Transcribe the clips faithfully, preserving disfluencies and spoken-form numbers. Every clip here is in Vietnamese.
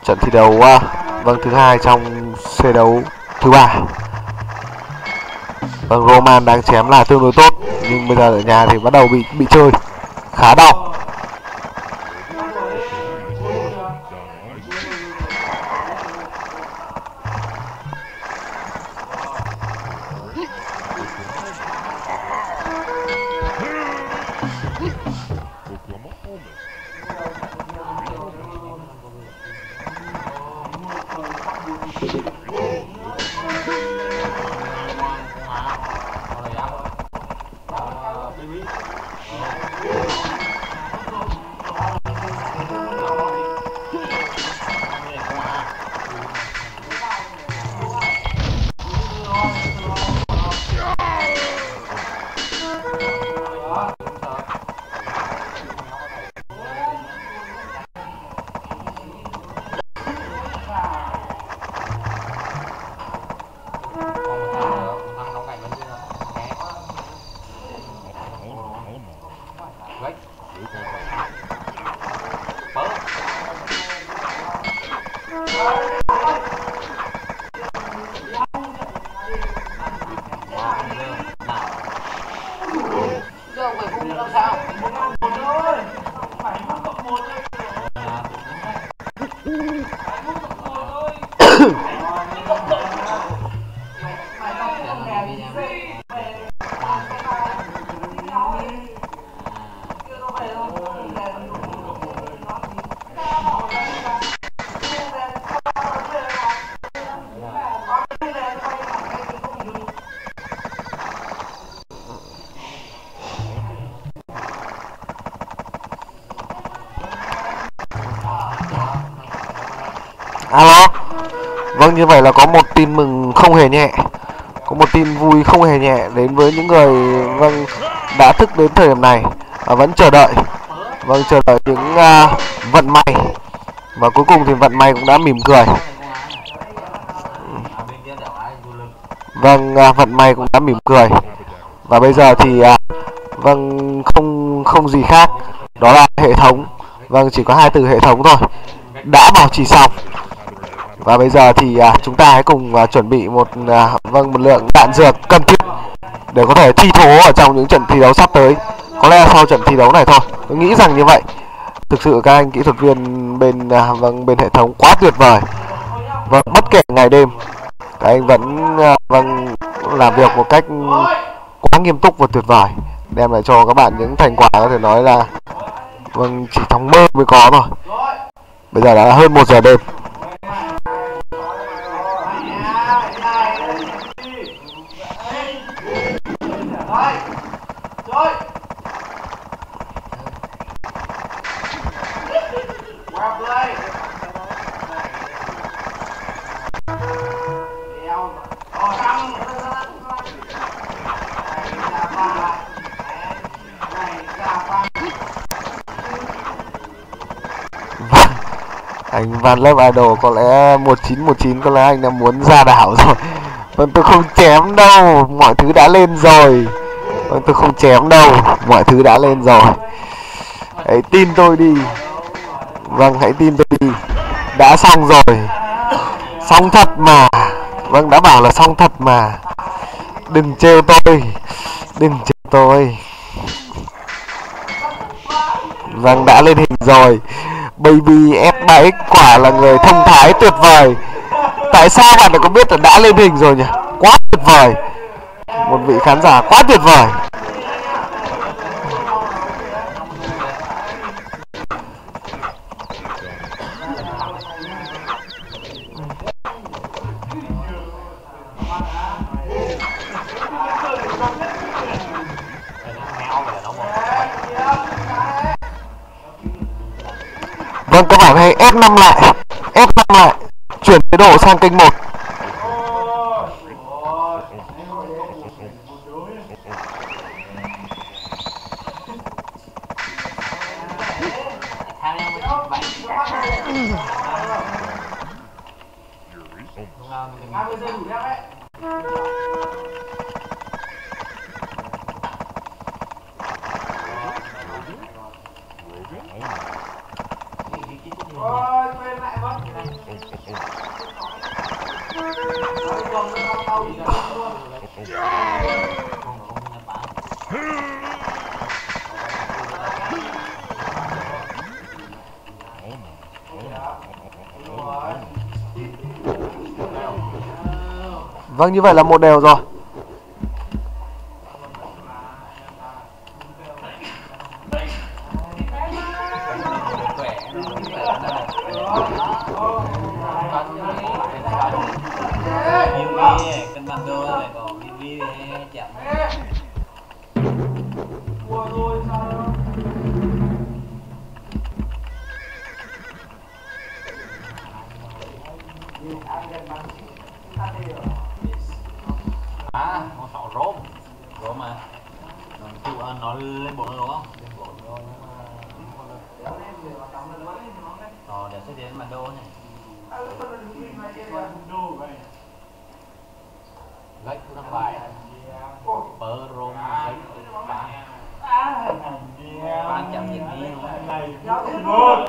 trận thi đấu uh, vâng thứ hai trong C đấu thứ ba. Vâng, Roman đang chém là tương đối tốt, nhưng bây giờ ở nhà thì bắt đầu bị bị chơi khá đau. Alo. Vâng, như vậy là có một tin mừng không hề nhẹ, có một tin vui không hề nhẹ đến với những người vâng đã thức đến thời điểm này, à, vẫn chờ đợi, vâng chờ đợi những uh, vận may, và cuối cùng thì vận may cũng đã mỉm cười. Vâng, uh, vận may cũng đã mỉm cười, và bây giờ thì uh, vâng không không gì khác, đó là hệ thống. Vâng, chỉ có hai từ hệ thống thôi, đã bảo trì xong. Và bây giờ thì à, chúng ta hãy cùng à, chuẩn bị một à, vâng một lượng đạn dược cần thiết để có thể thi thố ở trong những trận thi đấu sắp tới. Có lẽ là sau trận thi đấu này thôi, tôi nghĩ rằng như vậy. Thực sự các anh kỹ thuật viên bên à, vâng bên hệ thống quá tuyệt vời. Vâng, bất kể ngày đêm các anh vẫn à, vâng làm việc một cách quá nghiêm túc và tuyệt vời, đem lại cho các bạn những thành quả có thể nói là vâng chỉ trong mơ mới có thôi. Bây giờ đã là hơn một giờ đêm. Anh Van Love Idol có lẽ một chín một chín, có lẽ anh đã muốn ra đảo rồi. Vâng, tôi không chém đâu, mọi thứ đã lên rồi. Vâng, tôi không chém đâu, mọi thứ đã lên rồi. Hãy tin tôi đi. Vâng, hãy tin tôi đi. Đã xong rồi. Xong thật mà. Vâng, đã bảo là xong thật mà. Đừng trêu tôi. Đừng trêu tôi. Vâng, đã lên hình rồi. Baby ép ba ích quả là người thông thái tuyệt vời. Tại sao bạn lại có biết là đã lên hình rồi nhỉ? Quá tuyệt vời. Một vị khán giả quá tuyệt vời. Vâng, các bạn hãy ép năm lại, ép năm lại, chuyển chế độ sang kênh một. Ôi, quên lại mất. Vâng, như vậy là một đều rồi. Cân bằng đôi lại còn đi chậm. À, con sọ rôm rôm mà chịu nó lên bộ luôn không? Rồi để sẽ đến mặt đô này. Gách thằng bài bơ rôm gách bán bán chậm nhiệt đi một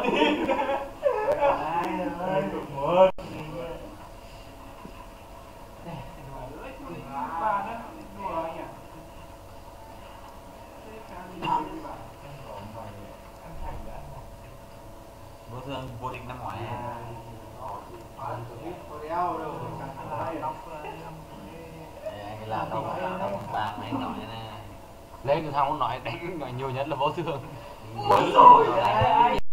vô thương vô địch năm ngoái anh là đâu đâu ba mấy nói nè lấy cái thằng nó nói đánh nhiều nhất là vô thương.